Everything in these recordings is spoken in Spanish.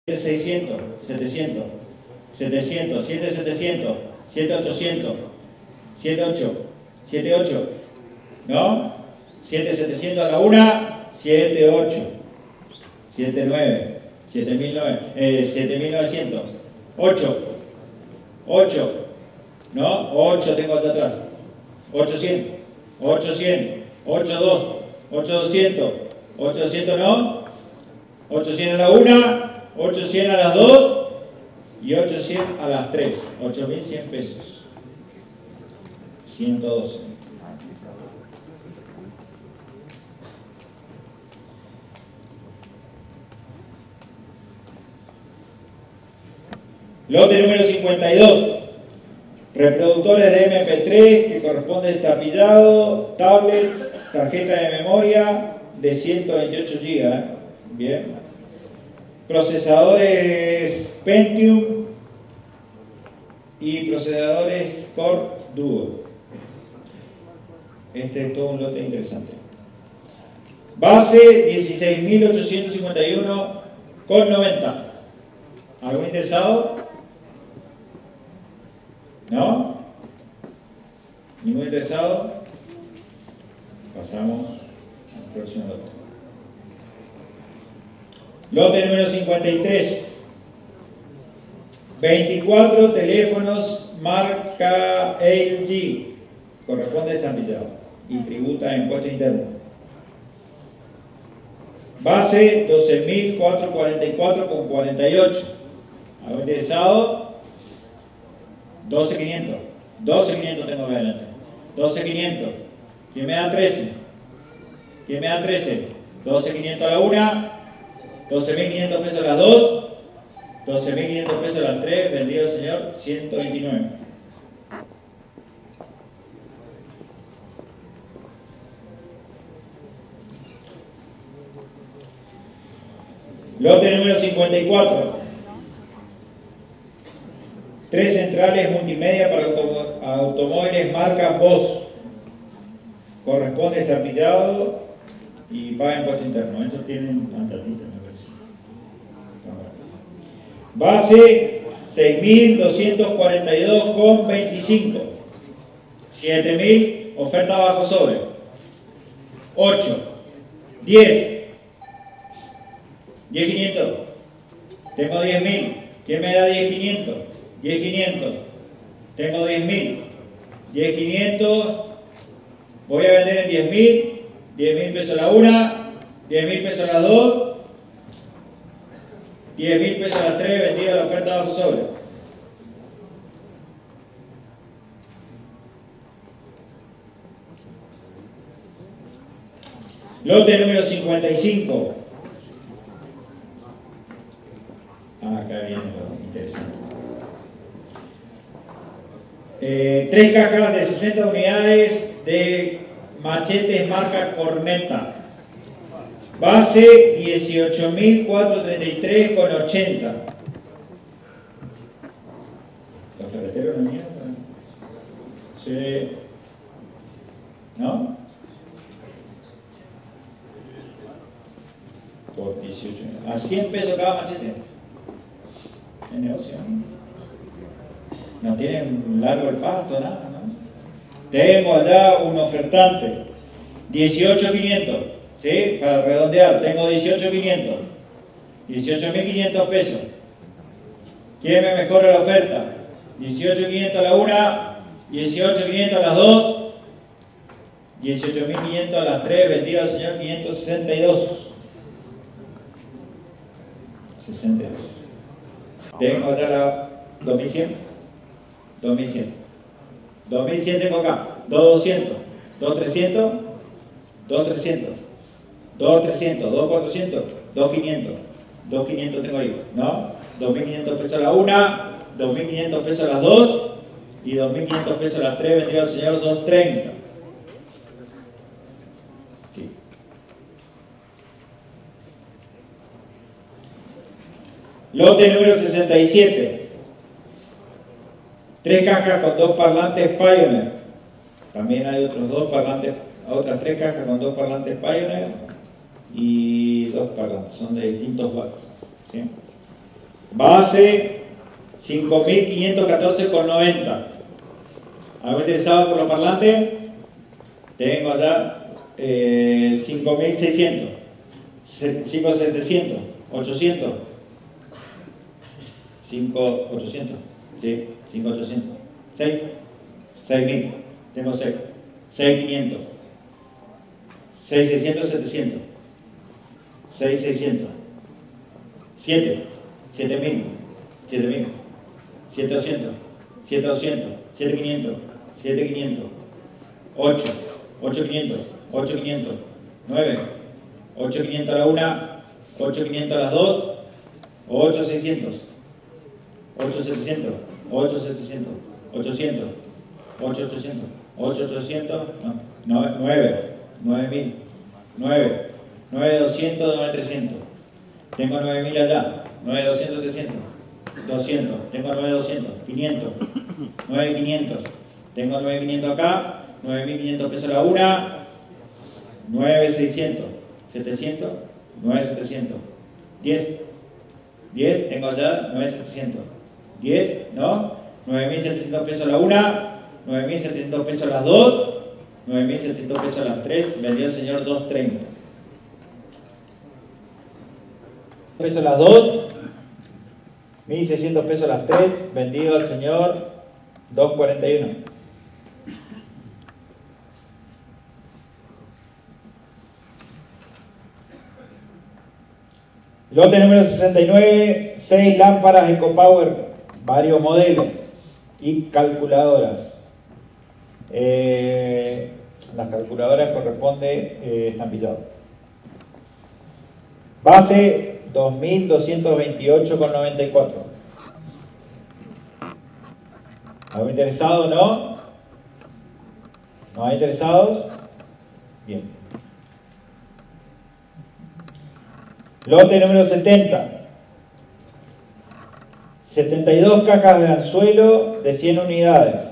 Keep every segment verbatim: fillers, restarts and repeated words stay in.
seiscientos, setecientos, setecientos, siete setecientos, siete ochocientos, siete ocho, siete ocho, ¿no? siete setecientos a la una, siete ocho, siete nueve, siete mil novecientos, ocho, ocho, ¿no? ocho tengo acá atrás, ochocientos, ochocientos, ochocientos dos, ochocientos, ochocientos no, ochocientos a la una, ochocientos a las dos y ochocientos a las tres, ocho mil cien pesos, ciento doce. Lote número cincuenta y dos, reproductores de eme pe tres que corresponde a destapillado, tablets, tarjeta de memoria de ciento veintiocho gigas, ¿eh? Bien. Procesadores Pentium y procesadores Core Duo. Este es todo un lote interesante. Base dieciséis mil ochocientos cincuenta y uno con noventa. ¿Algún interesado? ¿No? ¿Ningún interesado? Pasamos al próximo lote. Lote número cincuenta y tres. veinticuatro teléfonos marca ele ge. Corresponde a estampillado y tributa a impuesto interno. Base doce mil cuatrocientos cuarenta y cuatro con cuarenta y ocho. ¿Algún interesado? doce mil quinientos. doce mil quinientos tengo que adelante. doce mil quinientos. ¿Quién me da trece? ¿Quién me da trece? doce mil quinientos a la una. doce mil quinientos pesos a las dos, doce mil quinientos pesos a las tres, vendido señor, ciento veintinueve. Lote número cincuenta y cuatro. Tres centrales multimedia para autom automóviles marca Bosch. Corresponde estampillado y paga impuesto interno. Estos tienen pantatita. Base seis mil doscientos cuarenta y dos con veinticinco. siete mil, oferta bajo sobre. ocho. diez. diez mil quinientos. Tengo diez mil. ¿Quién me da diez mil quinientos? diez mil quinientos. Tengo diez mil. diez mil quinientos. Voy a vender en diez mil. diez mil pesos a la una. diez mil pesos a las dos. diez mil pesos a las tres, vendida la oferta bajo sobre. Lote número cincuenta y cinco. Ah, acá viene lo interesante. Eh, tres cajas de sesenta unidades de machetes marca Corneta. Base dieciocho mil cuatrocientos treinta y tres con ochenta. ¿Los ferreteros no miran? Sí. ¿No? Por dieciocho. A cien pesos cada machete. Es negocio, ¿no? No tienen largo el pasto, nada, ¿no? Tengo allá un ofertante. dieciocho mil quinientos. ¿Sí? Para redondear, tengo dieciocho mil quinientos. dieciocho mil quinientos pesos. ¿Quién me mejora la oferta? dieciocho mil quinientos a la una, dieciocho mil quinientos a las dos, dieciocho mil quinientos a las tres, vendido al señor quinientos sesenta y dos. sesenta y dos. Tengo acá la dos mil cien. dos mil cien. dos mil cien tengo acá. dos mil doscientos. dos mil trescientos. dos mil trescientos. dos mil trescientos, dos mil cuatrocientos, dos mil quinientos. dos mil quinientos tengo ahí, ¿no? dos mil quinientos pesos a la una, dos mil quinientos pesos a las dos y dos mil quinientos pesos a las tres, vendido al señor dos mil treinta. Sí. Lote número sesenta y siete. Tres cajas con dos parlantes Pioneer. También hay otros dos parlantes, otras tres cajas con dos parlantes Pioneer y dos parlantes, son de distintos watts, ¿sí? Base cinco mil quinientos catorce con noventa. ¿Algo interesado por los parlantes? Tengo allá eh, cinco mil seiscientos, cinco mil setecientos, ochocientos, cinco mil ochocientos, sí, cinco mil ochocientos, seis, seis mil, tengo seis, seis mil quinientos, seis mil seiscientos, setecientos, seis mil seiscientos, siete, siete mil, siete mil, siete mil doscientos, siete mil doscientos, siete mil quinientos, siete mil quinientos, ocho, ocho mil quinientos, ocho mil quinientos, nueve, ocho mil quinientos a la una, ocho mil quinientos a las dos, ocho mil seiscientos, ocho mil setecientos, ocho mil setecientos, ochocientos, ocho mil ochocientos, ocho mil ochocientos, no, nueve, nueve mil, nueve, nueve mil doscientos, nueve mil trescientos, tengo nueve mil allá, nueve mil doscientos, trescientos, doscientos, tengo nueve mil doscientos, quinientos, nueve mil quinientos, tengo nueve mil quinientos acá, nueve mil quinientos pesos la una, nueve mil seiscientos, setecientos, nueve mil setecientos, diez, diez, tengo allá nueve mil setecientos, diez, ¿no? nueve mil setecientos pesos la una, nueve mil setecientos pesos las dos, nueve mil setecientos pesos las tres, vendió el señor dos treinta. Pesos las dos, mil seiscientos pesos las tres, vendido al señor dos cuarenta y uno. Lote número sesenta y nueve, seis lámparas EcoPower, varios modelos y calculadoras. Eh, las calculadoras corresponde eh, estampillado. Base dos mil doscientos veintiocho con noventa y cuatro. ¿Algo interesado? ¿No? ¿No hay interesados? Bien. Lote número setenta. setenta y dos cajas de anzuelo de cien unidades.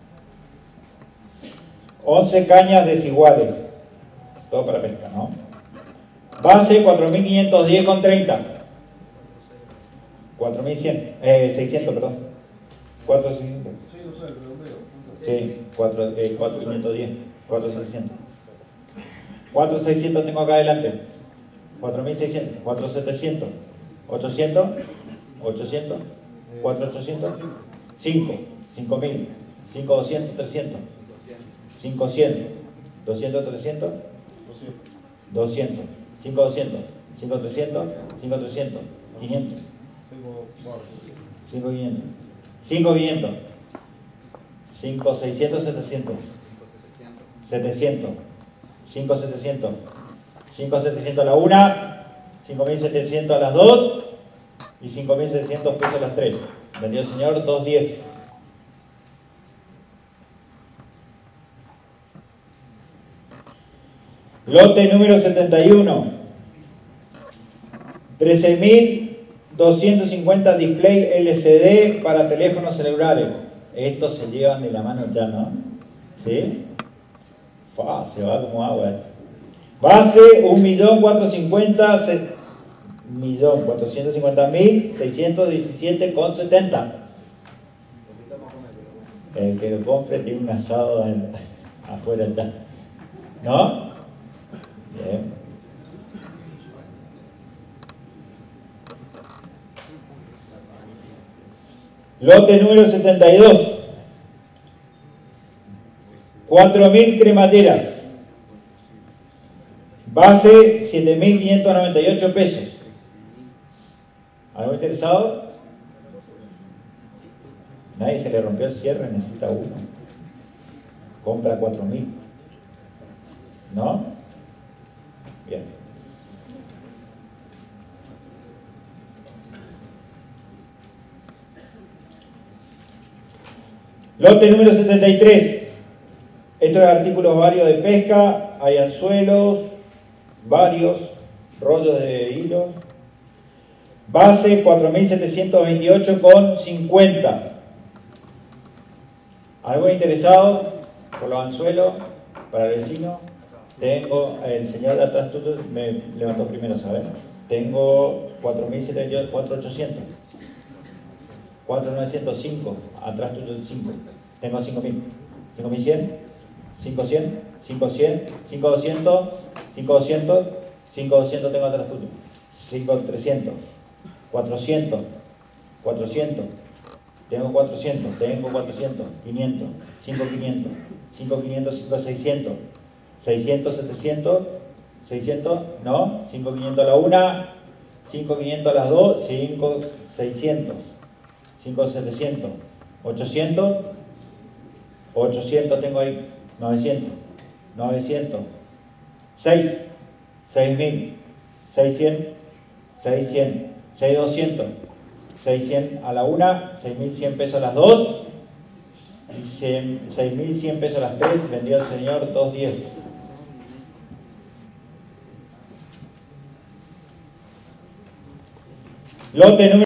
once cañas desiguales. Todo para pesca, ¿no? Base cuatro mil quinientos diez con treinta. cuatro mil cien, eh, seiscientos, perdón. cuatro mil seiscientos. Sí, cuatro mil quinientos diez. cuatro mil seiscientos. cuatro mil seiscientos tengo acá adelante. cuatro mil seiscientos. cuatro mil setecientos. ochocientos. ochocientos. cuatro mil ochocientos. cinco. cinco mil. cinco mil doscientos. trescientos. cinco mil cien. doscientos. trescientos. doscientos. cinco mil doscientos. cinco mil trescientos. cinco mil trescientos. quinientos. cinco mil quinientos. cinco mil quinientos. cinco mil seiscientos. setecientos. setecientos. cinco mil setecientos. cinco mil setecientos a la una. cinco mil setecientos a las dos. Y cinco mil setecientos pesos a las tres. Vendió el señor dos diez. Lote número setenta y uno. trece mil doscientos cincuenta display L C D para teléfonos celulares. Estos se llevan de la mano ya, ¿no? ¿Sí? Fua, se va como agua. Base un millón cuatrocientos cincuenta mil seiscientos diecisiete con setenta. El que lo compre tiene un asado en, afuera ya. ¿No? Bien. Lote número setenta y dos. cuatro mil cremalleras. Base siete mil quinientos noventa y ocho pesos. ¿Algo interesado? Nadie se le rompió el cierre, necesita uno. Compra cuatro mil. ¿No? Bien. Lote número setenta y tres. Estos artículos varios de pesca. Hay anzuelos, varios rollos de hilo. Base cuatro mil setecientos veintiocho con cincuenta. ¿Algo interesado por los anzuelos para el vecino? Tengo, el señor de atrás tuyo me levantó primero, ¿sabes? Tengo cuatro mil ochocientos. cuatro mil novecientos cinco, atrás tuyo el cinco. Tengo cinco mil. cinco mil cien, cinco mil cien, cinco mil cien, cinco mil doscientos, cinco mil doscientos, cinco mil doscientos tengo atrás tuyo. cinco mil trescientos, cuatrocientos, cuatrocientos, tengo cuatrocientos, tengo cuatrocientos, quinientos, cinco mil quinientos, cinco mil quinientos, cinco mil seiscientos, seiscientos, setecientos, seiscientos, no, cinco mil quinientos a la una, cinco mil quinientos a las dos, cinco mil seiscientos, cinco mil setecientos, ochocientos, ochocientos tengo ahí, novecientos, novecientos, seis, seis mil, seiscientos, seiscientos, seis mil doscientos, seiscientos a la una, seis mil cien pesos a las dos, seis mil cien pesos a las tres, vendió el señor dos diez. Lote número